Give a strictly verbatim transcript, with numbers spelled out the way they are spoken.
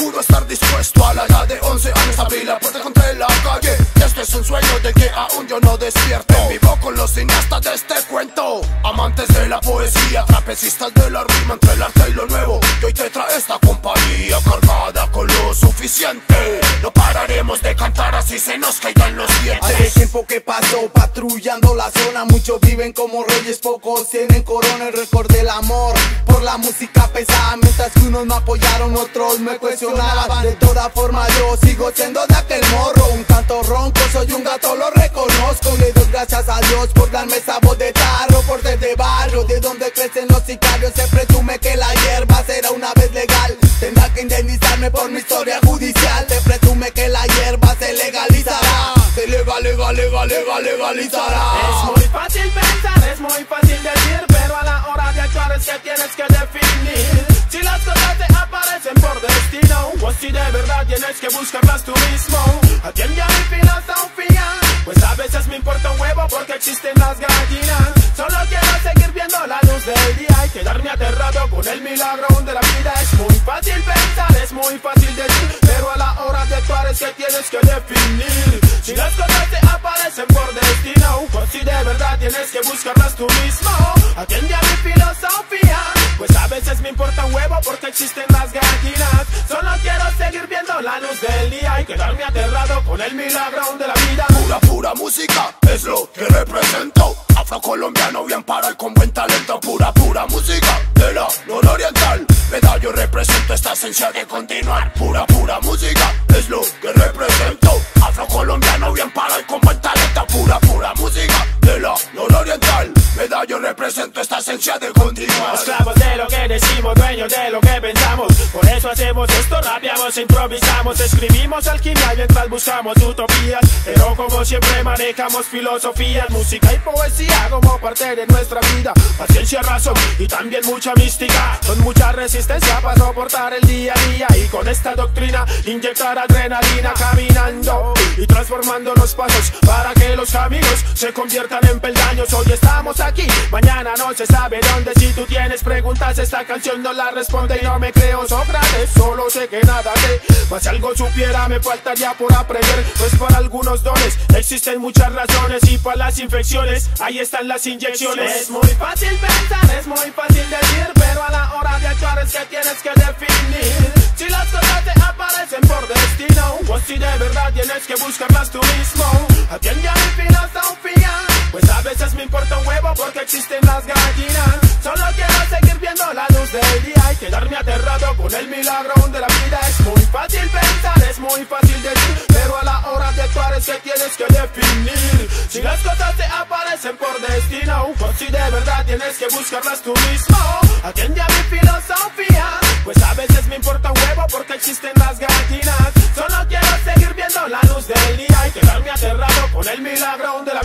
pudo estar dispuesto a la edad de once años abrí la puerta contra la calle. Este es un sueño de que aún yo no despierto. Vivo con los cineastas de este cuento, amantes de la poesía, trapecistas de la rima entre el arte y lo nuevo. Y hoy te trae esta compañía cargada con lo suficiente. No pararemos de cantar así se nos caigan los dientes. Hace tiempo que pasó patrullando la zona, muchos viven como reyes, pocos tienen corona. El récord del amor por la música pesada, mientras que unos me apoyaron, otros me cuestionaban. De toda forma yo sigo siendo de aquel morro, un canto ronco, soy un gato, lo reconozco. Le doy gracias a Dios por darme esa voz de tarro, por ser de barrio, de donde crecen los sicarios. Se presume que la hierba será una vez legal, tendrá que indemnizarme por mi historia judicial. Se presume que la hierba se legalizará, se legal, legal, legal, legal, legalizará. Es muy fácil pensar, es muy fácil decir, pero a la hora de actuar es que tienes que definir. Si las cosas te aparecen por destino, o si de verdad tienes que buscarlas tú mismo. Atiende a mi filosofía, pues a veces me importa un huevo porque existen las gallinas. Solo quiero seguir viendo la luz del día y quedarme aterrado con el milagro de la vida. Es muy fácil pensar, es muy fácil decir, pero a la hora de actuar es que tienes que definir. Si las cosas te aparecen por destino, o si de verdad tienes que buscarlas tú mismo. Atiende a mi filosofía, pues a veces me importa un huevo porque existen las gallinas. Solo quiero seguir viendo la luz del día y quedarme aterrado con el milagro de la vida. Pura, pura música es lo que represento. Afrocolombiano bien para y con buen talento. Pura, pura música de la nororiental. Medallo represento esta esencia de continuar. Pura, pura música es lo que represento. Afrocolombiano bien para y con buen talento. Pura, pura música de la nororiental. Medallo represento esta esencia de continuar. Esclavos de lo que decimos, dueños de lo que pensamos. Por eso hacemos esto, rapeamos, improvisamos, escribimos alquimia mientras buscamos utopías. Pero como siempre manejamos filosofías, música y poesía como parte de nuestra vida. Paciencia, razón y también mucha mística, con mucha resistencia para soportar el día a día. Y con esta doctrina inyectar adrenalina, caminando y transformando los pasos para que los caminos se conviertan en peldaños. Hoy estamos aquí, mañana no se sabe dónde. Si tú tienes preguntas, esta canción no la responde. Y no me creo Sócrates, solo sé que nada sé. Mas si algo supiera me faltaría por aprender, pues para algunos dones existen muchas razones. Y para las infecciones, ahí están las inyecciones. Es muy fácil pensar, es muy fácil decir, pero a la hora de actuar es que tienes que definir. Si las cosas te aparecen por destino, o si de verdad tienes que buscarlas tú mismo. Atiende a mi filosofía, pues a veces me importa un huevo porque existen las gallinas. Solo quiero seguir viendo la luz del día y quedarme aterrado con el milagro de la vida. Es muy fácil pensar, es muy fácil decir, pero a la hora de actuar es que tienes que definir. Si las cosas te aparecen por destino, o si de verdad tienes que buscarlas tú mismo. Atiende a mi filosofía, pues a veces me importa un huevo porque existen las gallinas. Solo quiero seguir viendo la luz del día y quedarme aterrado con el milagro de la